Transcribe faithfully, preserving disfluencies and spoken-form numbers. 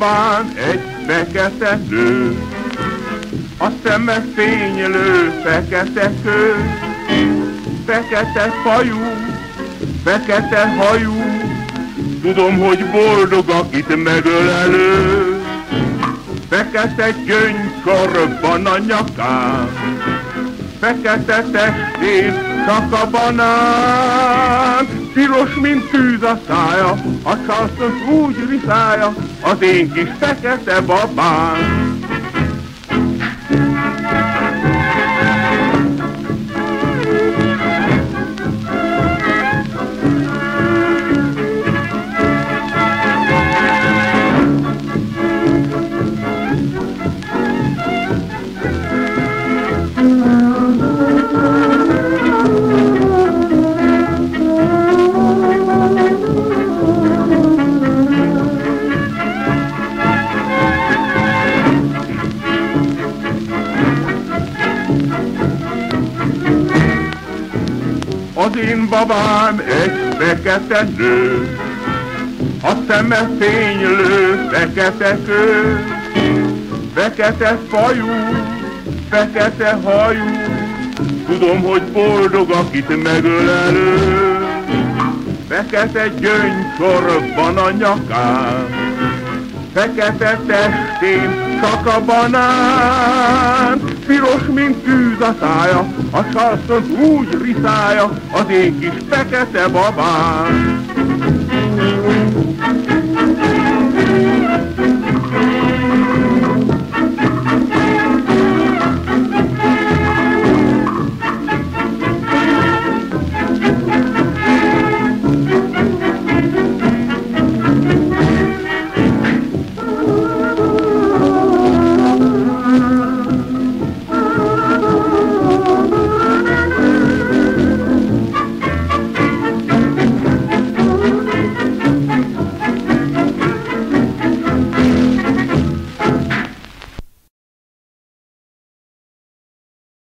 babán egy fekete nő, a szeme fénylő fekete kő, fekete fajú, fekete hajú, tudom, hogy boldog, akit megölelő. Fekete gyöngykorban a nyakán, fekete testén csak a banán, piros, mint tűz a szája, a Charleston úgy riszálja, az én kis fekete babám. Az én babám egy fekete nő, a szeme fénylő fekete kő, fekete fajú, fekete hajú, tudom, hogy boldog, akit megölelő. Fekete gyöngykorban a nyakán, fekete testén csak a banán, piros, mint tűz a szája, a Charleston úgy riszálja, az én kis fekete babám.